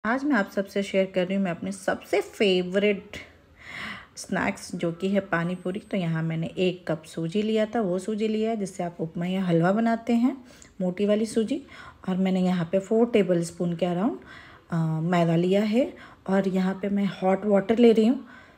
आज मैं आप सबसे शेयर कर रही हूँ मैं अपने सबसे फेवरेट स्नैक्स जो कि है पानी पूरी। तो यहाँ मैंने 1 कप सूजी लिया था, वो सूजी लिया है जिससे आप उपमा या हलवा बनाते हैं, मोटी वाली सूजी। और मैंने यहाँ पे 4 टेबलस्पून के अराउंड मैदा लिया है। और यहाँ पे मैं हॉट वाटर ले रही हूँ।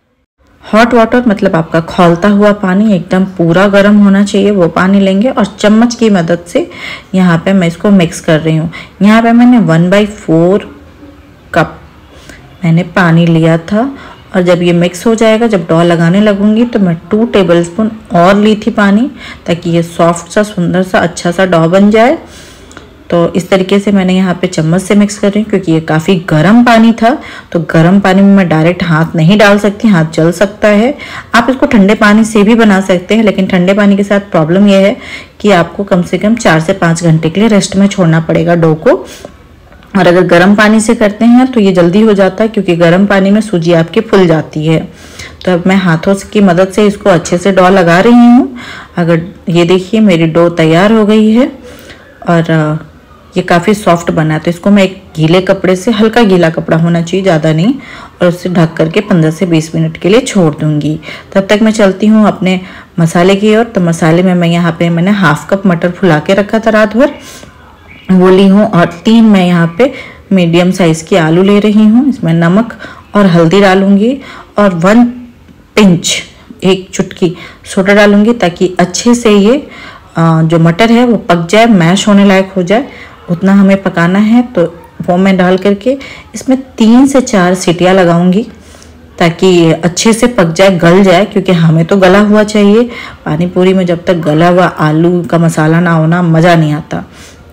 हॉट वाटर मतलब आपका खौलता हुआ पानी, एकदम पूरा गर्म होना चाहिए, वो पानी लेंगे। और चम्मच की मदद से यहाँ पे मैं इसको मिक्स कर रही हूँ। यहाँ पे मैंने 1/4 कप मैंने पानी लिया था। और जब ये मिक्स हो जाएगा, जब डो लगाने लगूंगी, तो मैं 2 टेबलस्पून और ली थी पानी, ताकि ये सॉफ्ट सा, सुंदर सा, अच्छा सा डो बन जाए। तो इस तरीके से मैंने यहाँ पे चम्मच से मिक्स कर रही हूँ, क्योंकि ये काफ़ी गर्म पानी था। तो गर्म पानी में मैं डायरेक्ट हाथ नहीं डाल सकती, हाथ जल सकता है। आप इसको ठंडे पानी से भी बना सकते हैं, लेकिन ठंडे पानी के साथ प्रॉब्लम यह है कि आपको कम से कम 4 से 5 घंटे के लिए रेस्ट में छोड़ना पड़ेगा डो को। और अगर गर्म पानी से करते हैं तो ये जल्दी हो जाता है, क्योंकि गर्म पानी में सूजी आपकी फूल जाती है। तो अब मैं हाथों की मदद से इसको अच्छे से डो लगा रही हूँ। अगर ये देखिए मेरी डो तैयार हो गई है और ये काफ़ी सॉफ्ट बना है। तो इसको मैं एक गीले कपड़े से, हल्का गीला कपड़ा होना चाहिए, ज़्यादा नहीं, और उससे ढक करके 15 से 20 मिनट के लिए छोड़ दूँगी। तब तक मैं चलती हूँ अपने मसाले की ओर। तो मसाले में मैं यहाँ पे मैंने 1/2 कप मटर फुला के रखा था रात भर, वो ली हूँ। और 3 मैं यहाँ पे मीडियम साइज़ की आलू ले रही हूँ। इसमें नमक और हल्दी डालूंगी, और 1 पिंच, 1 चुटकी सोडा डालूंगी, ताकि अच्छे से ये जो मटर है वो पक जाए, मैश होने लायक हो जाए। उतना हमें पकाना है। तो वो मैं डाल करके इसमें 3 से 4 सीटियाँ लगाऊंगी, ताकि अच्छे से पक जाए, गल जाए, क्योंकि हमें तो गला हुआ चाहिए। पानी पूरी में जब तक गला हुआ आलू का मसाला ना होना, मज़ा नहीं आता।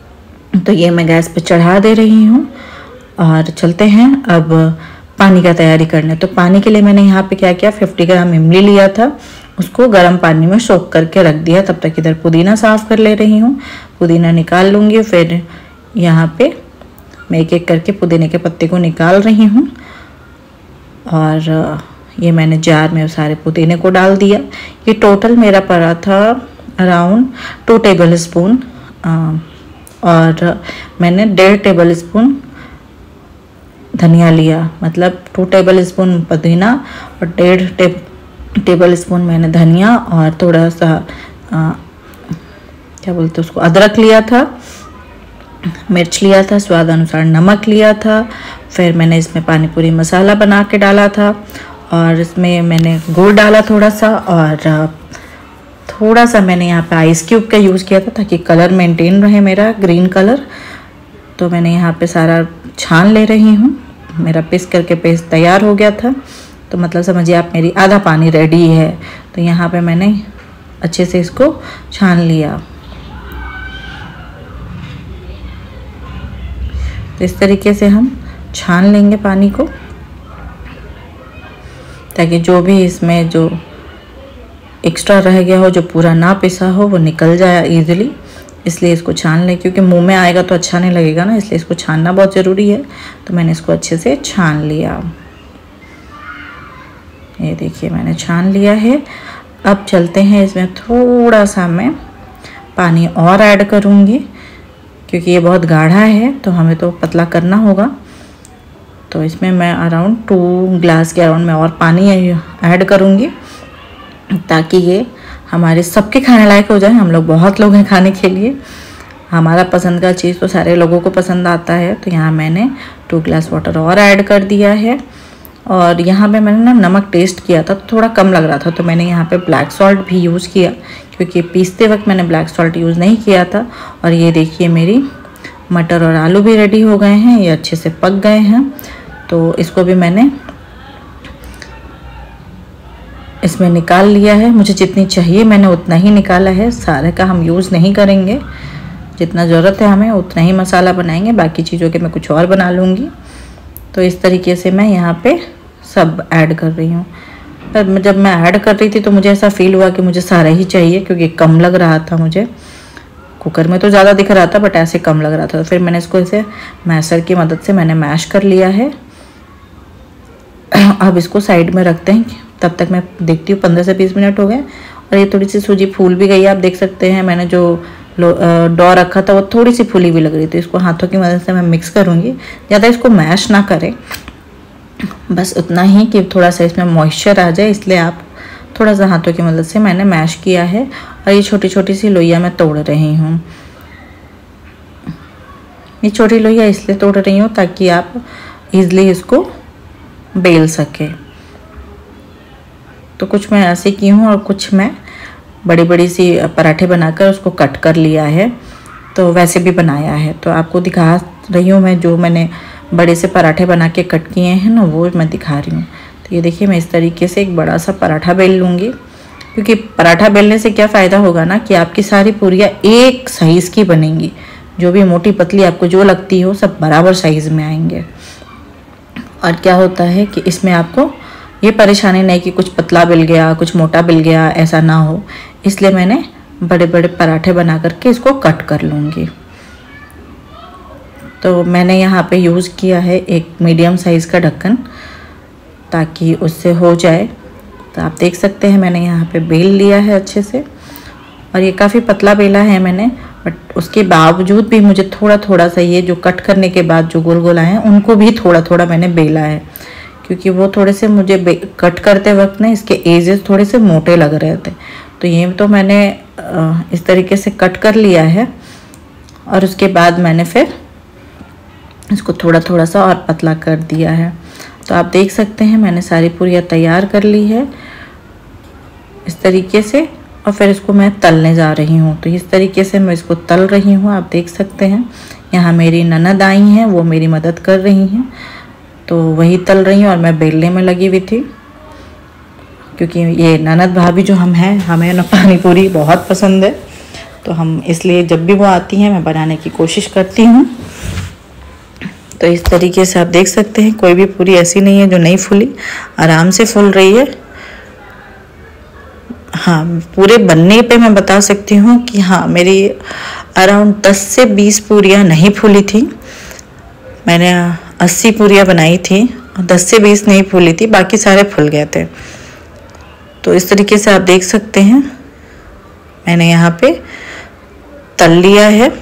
तो ये मैं गैस पे चढ़ा दे रही हूँ और चलते हैं अब पानी का तैयारी करने। तो पानी के लिए मैंने यहाँ पे क्या किया, 50 ग्राम इमली लिया था, उसको गर्म पानी में सोख करके रख दिया। तब तक इधर पुदीना साफ़ कर ले रही हूँ, पुदीना निकाल लूँगी। फिर यहाँ पे मैं एक एक करके पुदीने के पत्ते को निकाल रही हूँ। और ये मैंने जार में सारे पुदीने को डाल दिया। ये टोटल मेरा पड़ा था अराउंड 2 टेबलस्पून। और मैंने 1.5 टेबलस्पून धनिया लिया, मतलब 2 टेबलस्पून पुदीना और 1.5 टेबलस्पून मैंने धनिया, और थोड़ा सा क्या बोलते उसको, अदरक लिया था, मिर्च लिया था, स्वाद अनुसार नमक लिया था। फिर मैंने इसमें पानी पूरी मसाला बना के डाला था, और इसमें मैंने गुड़ डाला थोड़ा सा, और थोड़ा सा मैंने यहाँ पे आइस क्यूब का यूज़ किया था, ताकि कलर मेंटेन रहे मेरा, ग्रीन कलर। तो मैंने यहाँ पे सारा छान ले रही हूँ। मेरा पीस करके पेस्ट तैयार हो गया था। तो मतलब समझिए आप, मेरी आधा पानी रेडी है। तो यहाँ पे मैंने अच्छे से इसको छान लिया। तो इस तरीके से हम छान लेंगे पानी को, ताकि जो भी इसमें जो एक्स्ट्रा रह गया हो, जो पूरा ना पिसा हो, वो निकल जाए इजीली। इसलिए इसको छान लें, क्योंकि मुंह में आएगा तो अच्छा नहीं लगेगा ना, इसलिए इसको छानना बहुत ज़रूरी है। तो मैंने इसको अच्छे से छान लिया। ये देखिए मैंने छान लिया है। अब चलते हैं, इसमें थोड़ा सा मैं पानी और ऐड करूँगी, क्योंकि ये बहुत गाढ़ा है, तो हमें तो पतला करना होगा। तो इसमें मैं अराउंड 2 ग्लास के अराउंड में और पानी ऐड करूँगी, ताकि ये हमारे सबके खाने लायक हो जाए। हम लोग बहुत लोग हैं खाने के लिए, हमारा पसंद का चीज़ तो सारे लोगों को पसंद आता है। तो यहाँ मैंने 2 ग्लास वाटर और ऐड कर दिया है। और यहाँ पे मैंने ना नमक टेस्ट किया था, तो थोड़ा कम लग रहा था, तो मैंने यहाँ पे ब्लैक सॉल्ट भी यूज़ किया, क्योंकि पीसते वक्त मैंने ब्लैक सॉल्ट यूज़ नहीं किया था। और ये देखिए मेरी मटर और आलू भी रेडी हो गए हैं, ये अच्छे से पक गए हैं। तो इसको भी मैंने इसमें निकाल लिया है। मुझे जितनी चाहिए मैंने उतना ही निकाला है, सारे का हम यूज़ नहीं करेंगे। जितना ज़रूरत है हमें उतना ही मसाला बनाएंगे, बाकी चीज़ों के मैं कुछ और बना लूँगी। तो इस तरीके से मैं यहाँ पे सब ऐड कर रही हूँ। पर जब मैं ऐड कर रही थी तो मुझे ऐसा फील हुआ कि मुझे सारा ही चाहिए, क्योंकि कम लग रहा था मुझे। कुकर में तो ज़्यादा दिख रहा था, बट ऐसे कम लग रहा था। तो फिर मैंने इसको ऐसे मैशर की मदद से मैंने मैश कर लिया है। अब इसको साइड में रखते हैं, तब तक मैं देखती हूँ 15 से 20 मिनट हो गए। और ये थोड़ी सी सूजी फूल भी गई है, आप देख सकते हैं। मैंने जो डो रखा था वो थोड़ी सी फूली भी लग रही थी। इसको हाथों की मदद से मैं मिक्स करूँगी, ज़्यादा इसको मैश ना करें, बस उतना ही कि थोड़ा सा इसमें मॉइस्चर आ जाए, इसलिए आप थोड़ा सा हाथों की मदद से मैंने मैश किया है। और ये छोटी छोटी सी लोइयाँ मैं तोड़ रही हूँ। ये छोटी लोइयाँ इसलिए तोड़ रही हूँ ताकि आप इजली इसको बेल सके। तो कुछ मैं ऐसे की हूँ और कुछ मैं बड़ी बड़ी सी पराठे बनाकर उसको कट कर लिया है, तो वैसे भी बनाया है। तो आपको दिखा रही हूँ मैं, जो मैंने बड़े से पराठे बना के कट किए हैं ना, वो मैं दिखा रही हूँ। तो ये देखिए, मैं इस तरीके से एक बड़ा सा पराठा बेल लूँगी, क्योंकि पराठा बेलने से क्या फ़ायदा होगा ना कि आपकी सारी पूरियाँ एक साइज़ की बनेंगी। जो भी मोटी पतली आपको जो लगती हो सब बराबर साइज़ में आएंगे। और क्या होता है कि इसमें आपको ये परेशानी नहीं कि कुछ पतला बिल गया, कुछ मोटा बिल गया, ऐसा ना हो। इसलिए मैंने बड़े बड़े पराठे बना करके इसको कट कर लूँगी। तो मैंने यहाँ पे यूज़ किया है एक मीडियम साइज़ का ढक्कन, ताकि उससे हो जाए। तो आप देख सकते हैं मैंने यहाँ पे बेल लिया है अच्छे से, और ये काफ़ी पतला बेला है मैंने, बट उसके बावजूद भी मुझे थोड़ा थोड़ा सा ये जो कट करने के बाद जो गोल गोल आए हैं उनको भी थोड़ा थोड़ा मैंने बेला है, क्योंकि वो थोड़े से मुझे कट करते वक्त ना इसके एजेस थोड़े से मोटे लग रहे थे। तो ये तो मैंने इस तरीके से कट कर लिया है, और उसके बाद मैंने फिर इसको थोड़ा थोड़ा सा और पतला कर दिया है। तो आप देख सकते हैं मैंने सारी पूरियाँ तैयार कर ली है इस तरीके से, और फिर इसको मैं तलने जा रही हूँ। तो इस तरीके से मैं इसको तल रही हूँ। आप देख सकते हैं यहाँ मेरी ननद आई हैं, वो मेरी मदद कर रही हैं, तो वही तल रही हैं और मैं बेलने में लगी हुई थी। क्योंकि ये ननद भाभी जो हम हैं, हमें ना पानी पूरी बहुत पसंद है, तो हम इसलिए जब भी वो आती हैं मैं बनाने की कोशिश करती हूँ। तो इस तरीके से आप देख सकते हैं कोई भी पूरी ऐसी नहीं है जो नहीं फूली, आराम से फूल रही है। हाँ, पूरे बनने पे मैं बता सकती हूँ कि हाँ, मेरी अराउंड 10 से 20 पूरियाँ नहीं फूली थी। मैंने 80 पूरियाँ बनाई थी, 10 से 20 नहीं फूली थी, बाकी सारे फूल गए थे। तो इस तरीके से आप देख सकते हैं मैंने यहाँ पे तल लिया है।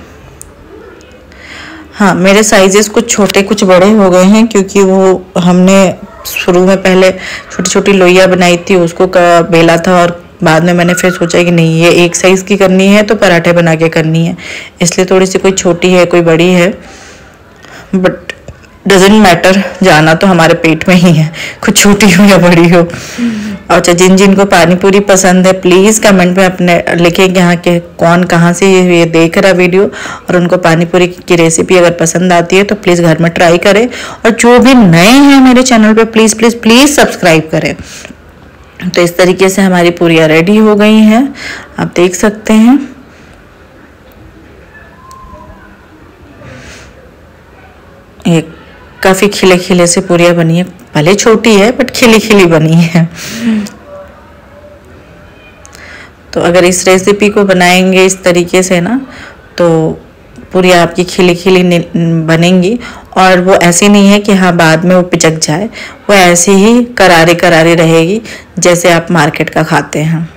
हाँ, मेरे साइजेस कुछ छोटे कुछ बड़े हो गए हैं, क्योंकि वो हमने शुरू में पहले छोटी छोटी लोइयाँ बनाई थी, उसको बेला था, और बाद में मैंने फिर सोचा कि नहीं, ये एक साइज़ की करनी है तो पराठे बना के करनी है, इसलिए थोड़ी सी कोई छोटी है कोई बड़ी है, बट डजेंट मैटर, जाना तो हमारे पेट में ही है, कुछ छोटी हो या बड़ी हो। अच्छा, जिन जिन को पानी पूरी पसंद है प्लीज़ कमेंट में अपने लिखें कि यहाँ के कौन कहाँ से ये देख रहा वीडियो, और उनको पानी पूरी की रेसिपी अगर पसंद आती है तो प्लीज़ घर में ट्राई करें। और जो भी नए हैं मेरे चैनल पे प्लीज़ प्लीज़ प्लीज़ सब्सक्राइब करें। तो इस तरीके से हमारी पूरियाँ रेडी हो गई हैं, आप देख सकते हैं। ये काफ़ी खिले खिले से पूरियाँ बनी है, भले छोटी है बट खिली खिली बनी है। तो अगर इस रेसिपी को बनाएंगे इस तरीके से ना, तो पूरियाँ आपकी खिली खिली बनेंगी, और वो ऐसी नहीं है कि हाँ बाद में वो पिचक जाए, वो ऐसी ही करारी करारी रहेगी जैसे आप मार्केट का खाते हैं।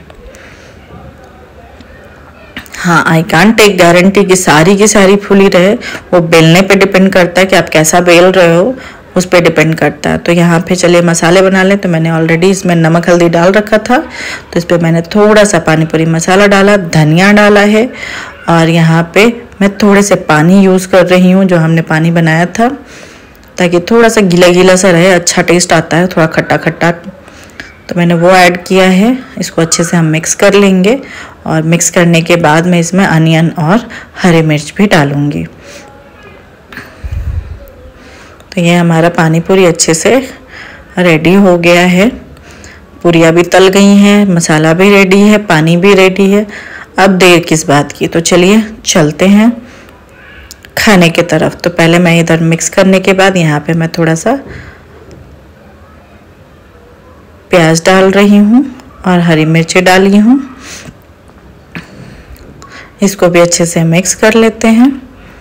हाँ, आई कांट टेक गारंटी कि सारी की सारी फूली रहे, वो बेलने पे डिपेंड करता है कि आप कैसा बेल रहे हो, उस पर डिपेंड करता है। तो यहाँ पे चलिए मसाले बना लें। तो मैंने ऑलरेडी इसमें नमक हल्दी डाल रखा था, तो इस पर मैंने थोड़ा सा पानी पूरी मसाला डाला, धनिया डाला है, और यहाँ पे मैं थोड़े से पानी यूज़ कर रही हूँ जो हमने पानी बनाया था, ताकि थोड़ा सा गीला गीला सा रहे, अच्छा टेस्ट आता है, थोड़ा खट्टा खट्टा। तो मैंने वो ऐड किया है। इसको अच्छे से हम मिक्स कर लेंगे, और मिक्स करने के बाद मैं इसमें अनियन और हरी मिर्च भी डालूँगी। तो ये हमारा पानी पूरी अच्छे से रेडी हो गया है। पूरियाँ भी तल गई हैं, मसाला भी रेडी है, पानी भी रेडी है। अब देर किस बात की, तो चलिए चलते हैं खाने की तरफ। तो पहले मैं इधर मिक्स करने के बाद यहाँ पे मैं थोड़ा सा प्याज डाल रही हूँ और हरी मिर्ची डाली हूँ। इसको भी अच्छे से मिक्स कर लेते हैं।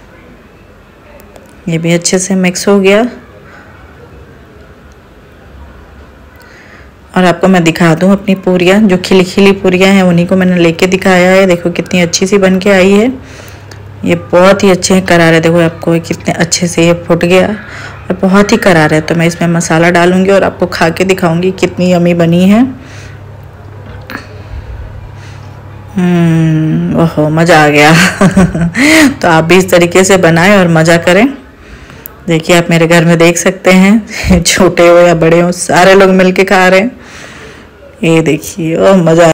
ये भी अच्छे से मिक्स हो गया। और आपको मैं दिखा दूं अपनी पूरियाँ, जो खिली खिली पूरियाँ हैं उन्हीं को मैंने लेके दिखाया है। देखो कितनी अच्छी सी बन के आई है, ये बहुत ही अच्छे करारे। देखो आपको कितने अच्छे से ये फुट गया और बहुत ही करारा है। तो मैं इसमें मसाला डालूंगी और आपको खा के दिखाऊंगी कितनी यमी बनी है। ओहो मज़ा आ गया। तो आप भी इस तरीके से बनाएं और मज़ा करें। देखिए आप मेरे घर में देख सकते हैं, छोटे हो या बड़े हो सारे लोग मिलके खा रहे हैं। ये देखिए, ओह मज़ा